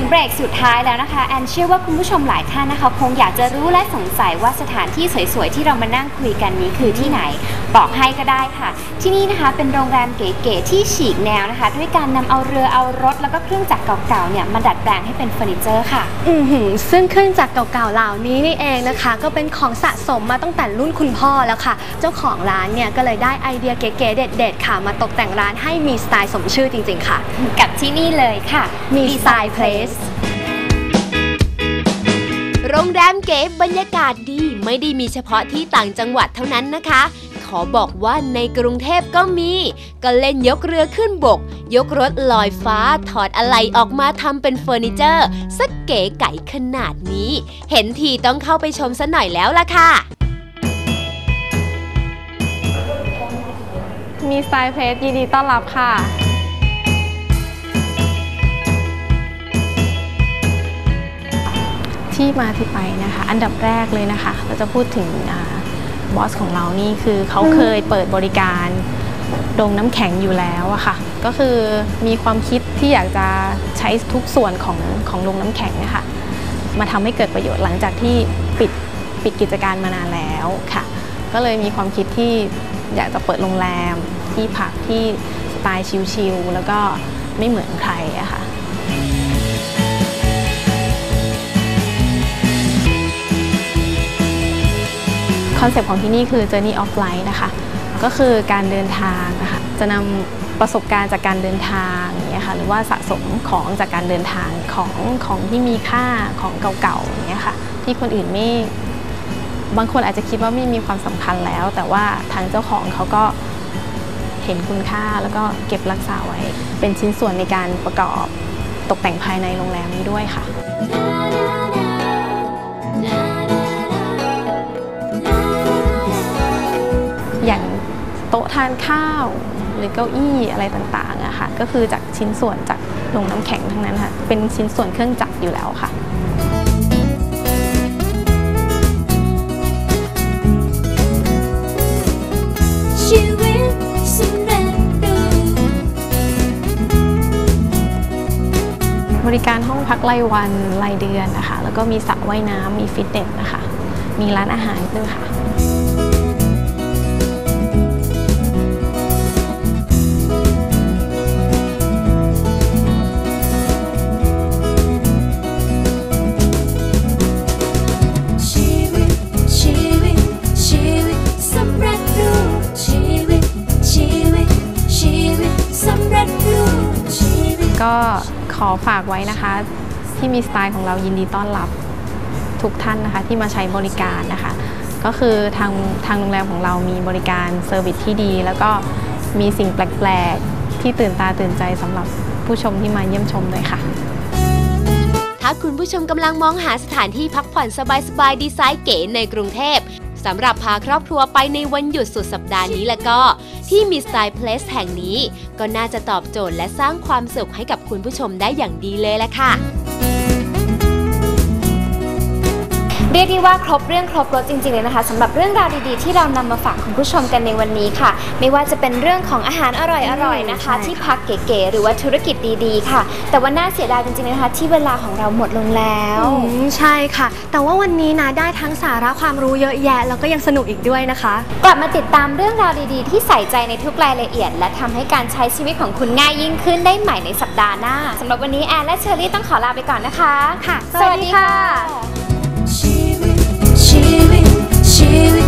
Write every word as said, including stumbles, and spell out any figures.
เบรกสุดท้ายแล้วนะคะแอนเชื่อว่าคุณผู้ชมหลายท่านนะคะคงอยากจะรู้และสงสัยว่าสถานที่สวยๆที่เรามานั่งคุยกันนี้คือที่ไหนบอกให้ก็ได้ค่ะที่นี่นะคะเป็นโรงแรมเก๋ๆที่ฉีกแนวนะคะด้วยการนำเอาเรือเอารถแล้วก็เครื่องจักรเก่าๆเนี่ยมาดัดแปลงให้เป็นเฟอร์นิเจอร์ค่ะอือหือซึ่งเครื่องจักรเก่าๆเหล่านี้นี่เองนะคะก็เป็นของสะสมมาตั้งแต่รุ่นคุณพ่อแล้วค่ะเจ้าของร้านเนี่ยก็เลยได้ไอเดียเก๋ๆเด็ดๆค่ะมาตกแต่งร้านให้มีสไตล์สมชื่อจริงๆค่ะกับที่นี่เลยค่ะมีสไตล์เพลสโรงแรมเก๋บรรยากาศดีไม่ได้มีเฉพาะที่ต่างจังหวัดเท่านั้นนะคะขอบอกว่าในกรุงเทพก็มีก็เล่นยกเรือขึ้นบกยกรถลอยฟ้าถอดอะไหล่ออกมาทำเป็นเฟอร์นิเจอร์สักเก๋ไก๋ขนาดนี้เห็นทีต้องเข้าไปชมซะหน่อยแล้วล่ะค่ะมีสไตล์เพลสยินดีต้อนรับค่ะที่มาที่ไปนะคะอันดับแรกเลยนะคะเราจะพูดถึงบอสของเรานี่คือเขาเคยเปิดบริการโรงน้ำแข็งอยู่แล้วอะค่ะก็คือมีความคิดที่อยากจะใช้ทุกส่วนของของโรงน้ำแข็งนะคะมาทำให้เกิดประโยชน์หลังจากที่ปิดปิดกิจการมานานแล้วค่ะก็เลยมีความคิดที่อยากจะเปิดโรงแรมที่พักที่สไตล์ชิลๆแล้วก็ไม่เหมือนใครอะค่ะคอนเซปต์ของที่นี่คือ Journey of Life นะคะก็คือการเดินทางนะคะจะนำประสบการณ์จากการเดินทางอย่างเงี้ยค่ะหรือว่าสะสมของจากการเดินทางของของที่มีค่าของเก่าๆอย่างเงี้ยค่ะที่คนอื่นไม่บางคนอาจจะคิดว่าไม่มีความสำคัญแล้วแต่ว่าทางเจ้าของเขาก็เห็นคุณค่าแล้วก็เก็บรักษาไว้เป็นชิ้นส่วนในการประกอบตกแต่งภายในโรงแรมนี้ด้วยค่ะอย่างโต๊ะทานข้าวหรือเก้าอี้อะไรต่างๆอะค่ะก็คือจากชิ้นส่วนจากโรงน้ำแข็งทั้งนั้นค่ะเป็นชิ้นส่วนเครื่องจักรอยู่แล้วค่ะบริการห้องพักรายวันรายเดือนนะคะแล้วก็มีสระว่ายน้ำมีฟิตเนสนะคะมีร้านอาหารด้วยค่ะก็ขอฝากไว้นะคะที่มีสไตล์ของเรายินดีต้อนรับทุกท่านนะคะที่มาใช้บริการนะคะก็คือทางทางโรงแรมของเรามีบริการเซอร์วิสที่ดีแล้วก็มีสิ่งแปลกๆที่ตื่นตาตื่นใจสำหรับผู้ชมที่มาเยี่ยมชมเลยค่ะถ้าคุณผู้ชมกำลังมองหาสถานที่พักผ่อนสบายๆดีไซน์เก๋ในกรุงเทพสำหรับพาครอบครัวไปในวันหยุดสุดสัปดาห์นี้แล้วก็ที่มีสไตล์เพลสแห่งนี้ก็น่าจะตอบโจทย์และสร้างความสุขให้กับคุณผู้ชมได้อย่างดีเลยแหละค่ะเรียกได้ว่าครบเรื่องครบรสจริงๆเลยนะคะสำหรับเรื่องราวดีๆที่เรานำมาฝากคุณผู้ชมกันในวันนี้ค่ะไม่ว่าจะเป็นเรื่องของอาหารอร่อยๆนะคะที่พักเก๋ๆหรือว่าธุรกิจดีๆค่ะแต่ว่าน่าเสียดายจริงๆนะคะที่เวลาของเราหมดลงแล้วใช่ค่ะแต่ว่าวันนี้นะได้ทั้งสาระความรู้เยอะแยะแล้วก็ยังสนุกอีกด้วยนะคะกลับมาติดตามเรื่องราวดีๆที่ใส่ใจในทุกรายละเอียดและทำให้การใช้ชีวิตของคุณง่ายยิ่งขึ้นได้ใหม่ในสัปดาห์หน้าสำหรับวันนี้แอนและเชอรี่ต้องขอลาไปก่อนนะคะค่ะสวัสดีค่ะชีวิตชีวิต